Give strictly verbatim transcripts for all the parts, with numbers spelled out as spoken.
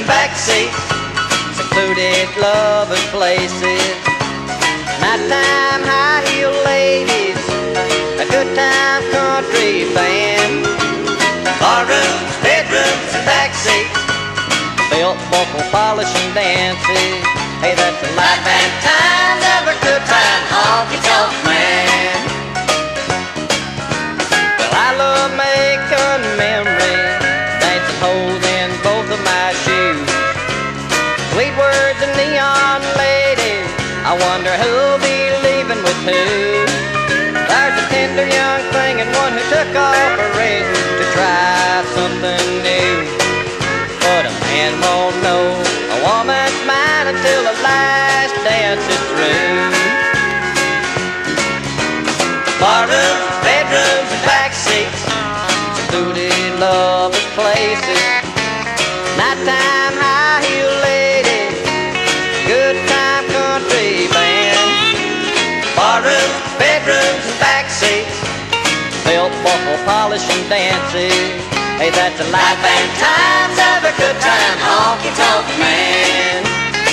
and back seats, secluded lovers' places, nighttime high-heel ladies, a good time country band, barrooms, bedrooms, and back seats, belt buckle polishing dances. Hey, that's a life and times of a good time honky-tonk man. Well, I love making memories, dancing holes in both of my shoes, sweet words and neon ladies, I wonder who'll be leaving with who. There's a tender young thing and one who took off a ring to try something new, but a man won't know a woman's mind until the last dance is through. Barrooms, bedrooms, and back seats, secluded lovers' places, nighttime high-heel ladies, good time country band, barrooms, bedrooms, and back seats, belt buckle polishing dances. Hey, that's a life and times of a good time honky-tonk man.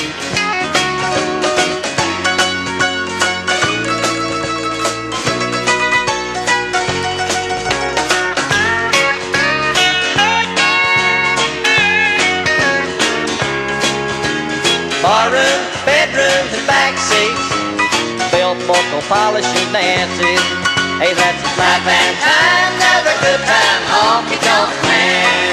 Barrooms, bedrooms, and back seats, belt buckle polishing dances. Hey, that's life and times of a good time honky-tonk man.